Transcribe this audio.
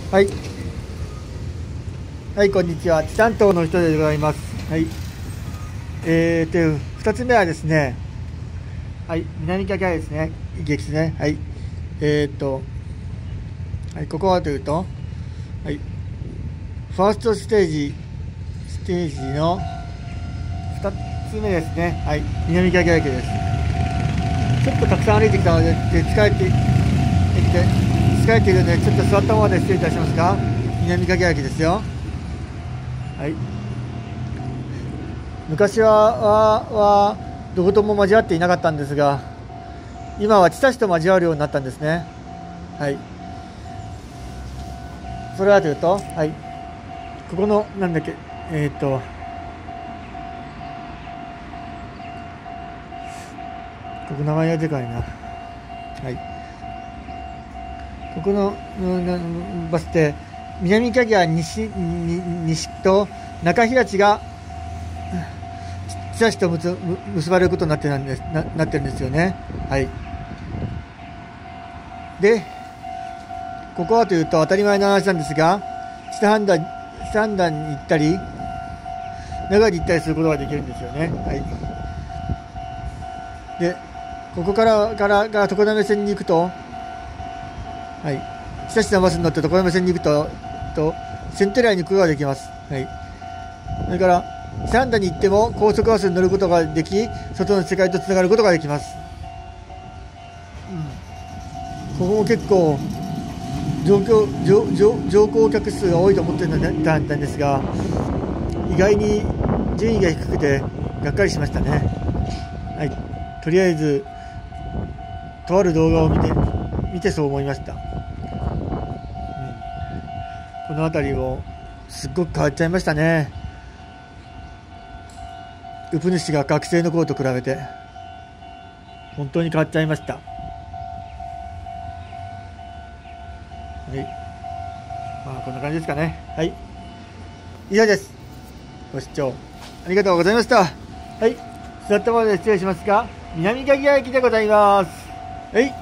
はい。はい、こんにちは。地担当の人でございます。はい。二つ目はですね、はい、南掛川ですね。駅ですね。はい。はい、ここはというと、はい、ファーストステージの二つ目ですね。はい、南掛川駅です。ちょっとたくさん歩いてきたので、疲れているので、ちょっと座ったままで失礼いたしますが、南掛川駅ですよ。はい。昔はどことも交わっていなかったんですが、今は知多市と交わるようになったんですね。はい。それはというと、はい。ここの、なんだっけ、ここ名前がでかいな。はい。ここの、バス停、南掛川西と中平地が、知多市と結ばれることになってるんですよね。はい。で、ここはというと当たり前の話なんですが、知多半田に行ったり、名古屋に行ったりすることができるんですよね。はい。で、ここから常滑線に行くと、はい。知多市のバスに乗って常滑線に行くと、センテライに行くことができます。はい。それから、知多半田に行っても高速バスに乗ることができ、外の世界とつながることができます。ここも結構乗降客数が多いと思ってたんですが、意外に順位が低くてがっかりしましたね。はい、とりあえずとある動画を見てそう思いました。この辺りもすっごく変わっちゃいましたね。ウプ主が学生の頃と比べて本当に変わっちゃいました。はい、まあこんな感じですかね。はい、以上です。ご視聴ありがとうございました。はい、座ったままで失礼しますが、南掛川駅でございます。はい。